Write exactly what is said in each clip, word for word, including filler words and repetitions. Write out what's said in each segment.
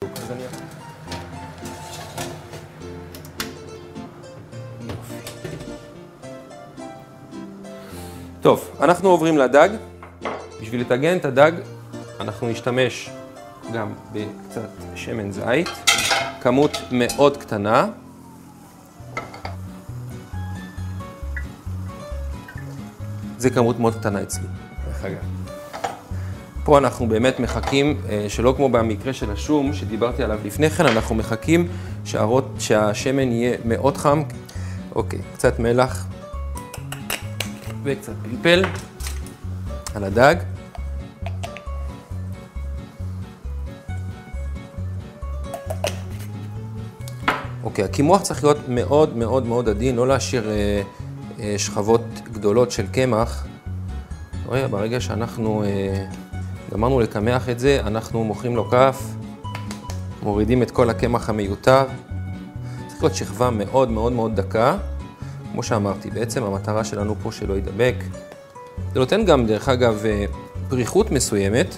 אז אני... טוב, אנחנו עוברים לדג. בשביל לטגן את הדג, אנחנו נשתמש גם בקצת שמן זית, כמות מאוד קטנה. זה כמות מאוד קטנה אצלי, דרך אגב. פה אנחנו באמת מחכים, שלא כמו במקרה של השום שדיברתי עליו לפני כן, אנחנו מחכים שהרות, שהשמן יהיה מאוד חם. אוקיי, קצת מלח וקצת פלפל על הדג. אוקיי, הקימוח צריך להיות מאוד מאוד מאוד עדין, לא להשאיר אה, אה, שכבות גדולות של קמח. רואה, ברגע שאנחנו אה, גמרנו לקמח את זה, אנחנו מוחאים לו כף, מורידים את כל הקמח המיותר. צריך להיות שכבה מאוד מאוד מאוד דקה. כמו שאמרתי, בעצם המטרה שלנו פה שלא ידבק. זה נותן גם, דרך אגב, אה, פריחות מסוימת.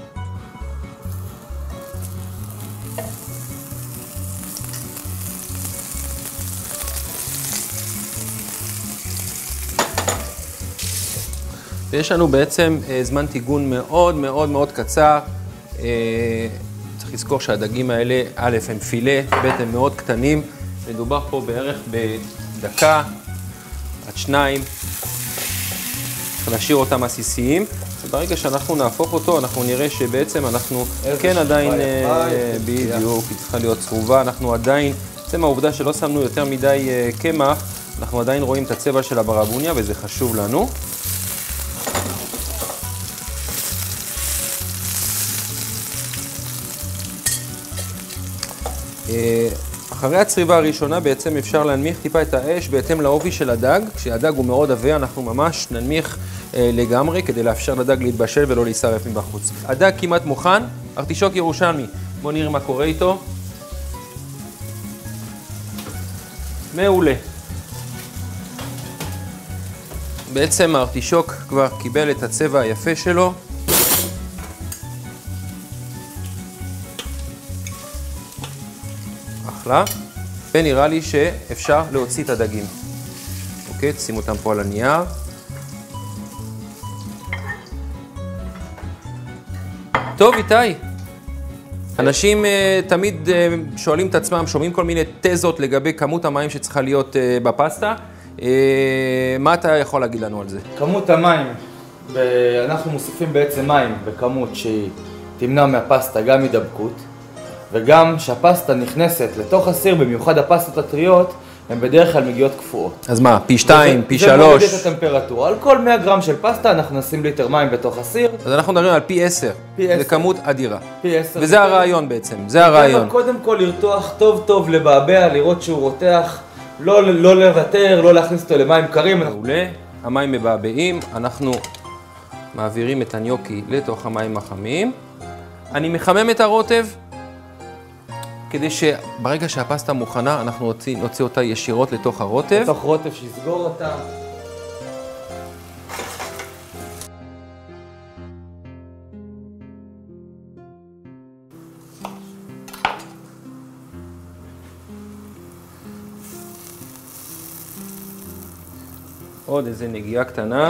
ויש לנו בעצם זמן טיגון מאוד מאוד מאוד קצר. צריך לזכור שהדגים האלה, א', הם פילה, ב', הם מאוד קטנים. מדובר פה בערך בדקה עד שניים. צריך להשאיר אותם עסיסיים. וברגע שאנחנו נהפוך אותו, אנחנו נראה שבעצם אנחנו כן עדיין, בדיוק, היא צריכה להיות צרובה. אנחנו עדיין, בעצם העובדה שלא שמנו יותר מדי קמח, אנחנו עדיין רואים את הצבע של הברבוניה, וזה חשוב לנו. אחרי הצריבה הראשונה בעצם אפשר להנמיך טיפה את האש בהתאם לאופי של הדג. כשהדג הוא מאוד עבה, אנחנו ממש ננמיך לגמרי כדי לאפשר לדג להתבשל ולא להישרף מבחוץ. הדג כמעט מוכן, ארטישוק ירושלמי. בואו נראה מה קורה איתו. מעולה. בעצם הארטישוק כבר קיבל את הצבע היפה שלו. אחלה. ונראה לי שאפשר להוציא את הדגים. אוקיי, תשימו אותם פה על הנייר. טוב, איתי. אנשים uh, תמיד uh, שואלים את עצמם, שומעים כל מיני תזות לגבי כמות המים שצריכה להיות uh, בפסטה. Uh, מה אתה יכול להגיד לנו על זה? כמות המים, ב... אנחנו מוסיפים בעצם מים בכמות שהיא תמנע מהפסטה גם הידבקות, וגם שהפסטה נכנסת לתוך הסיר, במיוחד הפסטות הטריות, הן בדרך כלל מגיעות קפואות. אז מה, פי שתיים, פי שלוש? זה מוריד את הטמפרטורה. על כל מאה גרם של פסטה אנחנו נשים ליטר מים בתוך הסיר. אז אנחנו מדברים על פי עשר. פי עשר. זה כמות אדירה. פי עשר. וזה הרעיון בעצם, זה הרעיון. קודם כל לרתוח טוב טוב, לבעבע, לראות שהוא רותח, לא, לא לוותר, לא להכניס אותו למים קרים. מעולה, המים מבעבעים, אנחנו מעבירים את הניוקי לתוך המים החמים. אני מחמם את הרוטב. כדי שברגע שהפסטה מוכנה, אנחנו נוציא, נוציא אותה ישירות לתוך הרוטב. לתוך רוטב שיסגור אותה. עוד איזה נגיעה קטנה.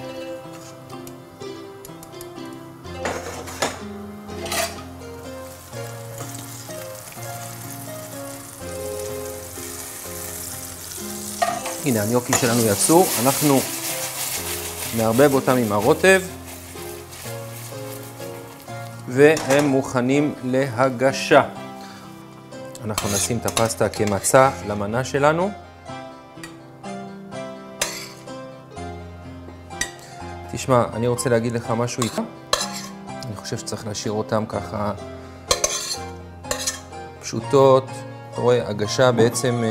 הנה, הניוקי שלנו יצאו, אנחנו נערבב אותם עם הרוטב, והם מוכנים להגשה. אנחנו נשים את הפסטה כמצע למנה שלנו. תשמע, אני רוצה להגיד לך משהו איתה. אני חושב שצריך להשאיר אותם ככה פשוטות. אתה רואה, הגשה בעצם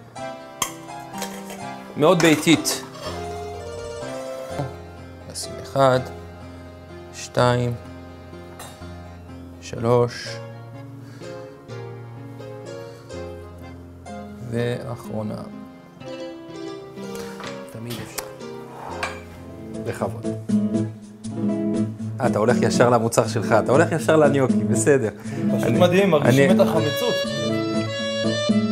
מאוד ביתית. נשים אחד, שתיים, שלוש, ואחרונה. תמיד אפשר. בכבוד. אתה הולך ישר למוצר שלך, אתה הולך ישר לניוקי, בסדר. פשוט מדהים, מרגישים את החמיצות.